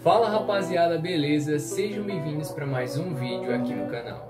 Fala rapaziada, beleza? Sejam bem-vindos para mais um vídeo aqui no canal.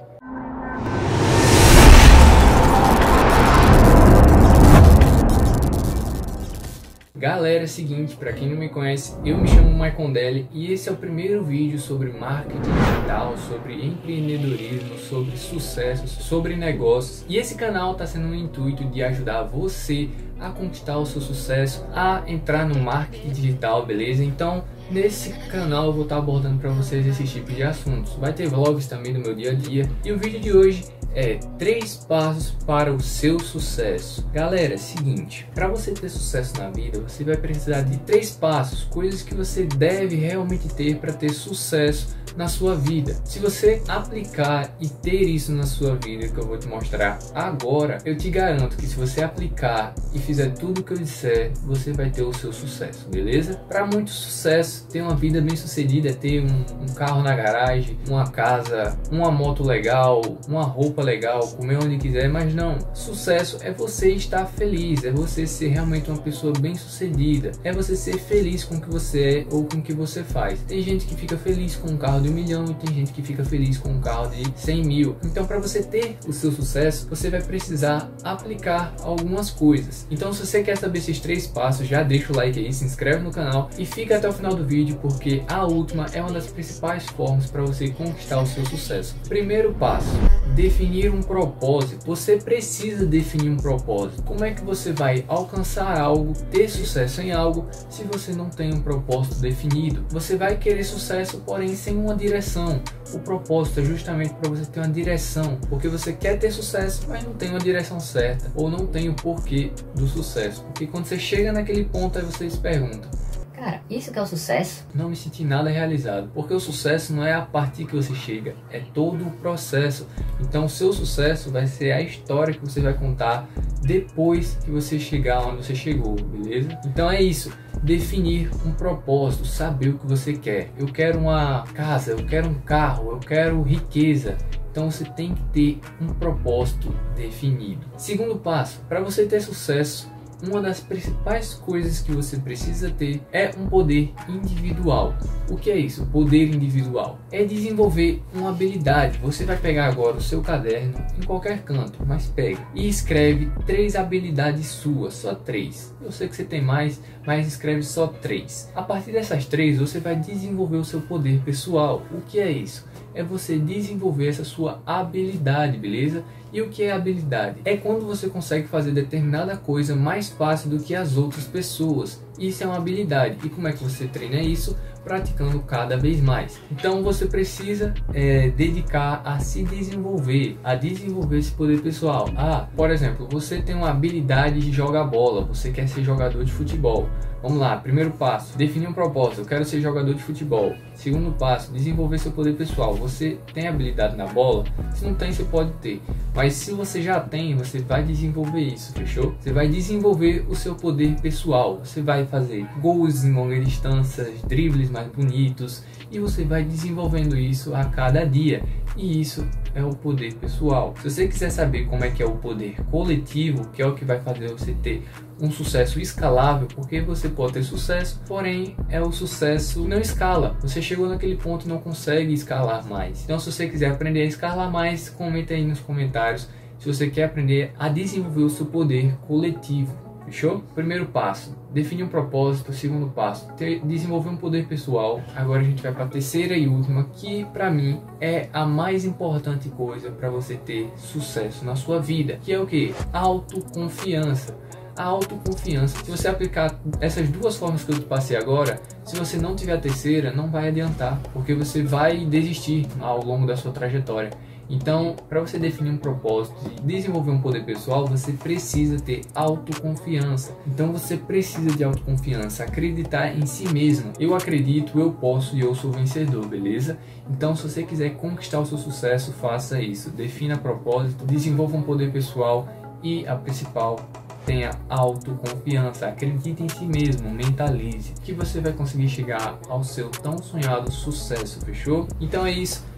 Galera, é o seguinte, para quem não me conhece, eu me chamo Maicondelli e esse é o primeiro vídeo sobre marketing digital, sobre empreendedorismo, sobre sucessos, sobre negócios. E esse canal está sendo um intuito de ajudar você a conquistar o seu sucesso, a entrar no marketing digital, beleza? Então, nesse canal eu vou estar abordando para vocês esse tipo de assuntos. Vai ter vlogs também do meu dia a dia. E o vídeo de hoje é 3 passos para o seu sucesso. Galera, é o seguinte, para você ter sucesso na vida, você vai precisar de 3 passos, coisas que você deve realmente ter para ter sucesso na sua vida. Se você aplicar e ter isso na sua vida, que eu vou te mostrar agora, eu te garanto que se você aplicar e fizer tudo o que eu disser, você vai ter o seu sucesso, beleza? Para muito sucesso, ter uma vida bem sucedida é ter um carro na garagem, uma casa, uma moto legal, uma roupa legal, comer onde quiser, mas não. Sucesso é você estar feliz, é você ser realmente uma pessoa bem sucedida, é você ser feliz com o que você é ou com o que você faz. Tem gente que fica feliz com um carro de 1 milhão e tem gente que fica feliz com um carro de 100 mil. Então, para você ter o seu sucesso, você vai precisar aplicar algumas coisas. Então, se você quer saber esses 3 passos, já deixa o like aí, se inscreve no canal e fica até o final do vídeo, porque a última é uma das principais formas para você conquistar o seu sucesso. Primeiro passo: definir um propósito. Você precisa definir um propósito. Como é que você vai alcançar algo, ter sucesso em algo, se você não tem um propósito definido? Você vai querer sucesso, porém sem uma direção. O propósito é justamente para você ter uma direção, porque você quer ter sucesso, mas não tem uma direção certa, ou não tem o porquê do sucesso. Porque quando você chega naquele ponto, aí você se pergunta: cara, isso que é o sucesso? Não me senti nada realizado, porque o sucesso não é a partir que você chega, é todo o processo. Então o seu sucesso vai ser a história que você vai contar depois que você chegar onde você chegou, beleza? Então é isso, definir um propósito, saber o que você quer. Eu quero uma casa, eu quero um carro, eu quero riqueza. Então você tem que ter um propósito definido. Segundo passo, para você ter sucesso, uma das principais coisas que você precisa ter é um poder individual. O que é isso? Poder individual é desenvolver uma habilidade. Você vai pegar agora o seu caderno em qualquer canto, mas pega e escreve 3 habilidades suas, só 3. Eu sei que você tem mais, mas escreve só 3. A partir dessas 3, você vai desenvolver o seu poder pessoal. O que é isso? É você desenvolver essa sua habilidade, beleza? E o que é habilidade? É quando você consegue fazer determinada coisa mais fácil do que as outras pessoas. Isso é uma habilidade. E como é que você treina isso? Praticando cada vez mais. Então você precisa dedicar a se desenvolver, a desenvolver esse poder pessoal. Por exemplo, você tem uma habilidade de jogar bola, você quer ser jogador de futebol. Vamos lá, primeiro passo, definir um propósito, eu quero ser jogador de futebol. Segundo passo, desenvolver seu poder pessoal. Você tem habilidade na bola? Se não tem, você pode ter. Mas se você já tem, você vai desenvolver isso, fechou? Você vai desenvolver o seu poder pessoal. Você vai fazer gols em longa distância, dribles mais bonitos, e você vai desenvolvendo isso a cada dia. E isso é o poder pessoal. Se você quiser saber como é que é o poder coletivo, que é o que vai fazer você ter um sucesso escalável, porque você pode ter sucesso, porém é o sucesso que não escala. Você chegou naquele ponto e não consegue escalar mais. Então, se você quiser aprender a escalar mais, comenta aí nos comentários se você quer aprender a desenvolver o seu poder coletivo. Fechou? Primeiro passo, definir um propósito. Segundo passo, desenvolver um poder pessoal. Agora a gente vai para a terceira e última, que para mim é a mais importante coisa para você ter sucesso na sua vida, que é o que? Autoconfiança. A autoconfiança. Se você aplicar essas 2 formas que eu te passei agora, se você não tiver a terceira, não vai adiantar, porque você vai desistir ao longo da sua trajetória. Então, para você definir um propósito e desenvolver um poder pessoal, você precisa ter autoconfiança. Então você precisa de autoconfiança, acreditar em si mesmo. Eu acredito, eu posso e eu sou vencedor, beleza? Então, se você quiser conquistar o seu sucesso, faça isso. Defina propósito, desenvolva um poder pessoal e a principal, tenha autoconfiança, acredite em si mesmo, mentalize que você vai conseguir chegar ao seu tão sonhado sucesso, fechou? Então é isso.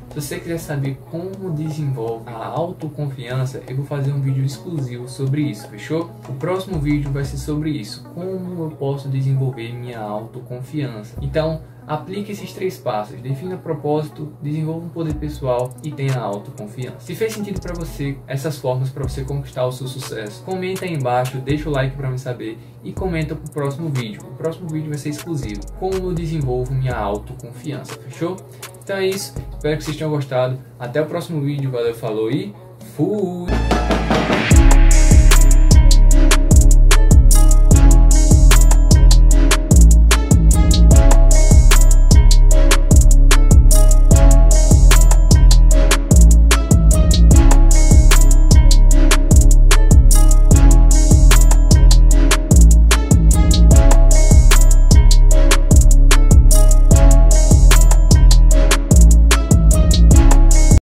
Se você quiser saber como desenvolve a autoconfiança, eu vou fazer um vídeo exclusivo sobre isso, fechou? O próximo vídeo vai ser sobre isso, como eu posso desenvolver minha autoconfiança. Então, aplique esses 3 passos, defina propósito, desenvolva um poder pessoal e tenha autoconfiança. Se fez sentido para você essas formas para você conquistar o seu sucesso, comenta aí embaixo, deixa o like para me saber e comenta pro próximo vídeo. O próximo vídeo vai ser exclusivo, como eu desenvolvo minha autoconfiança, fechou? Então é isso, espero que vocês tenham gostado. Até o próximo vídeo, valeu, falou e fui!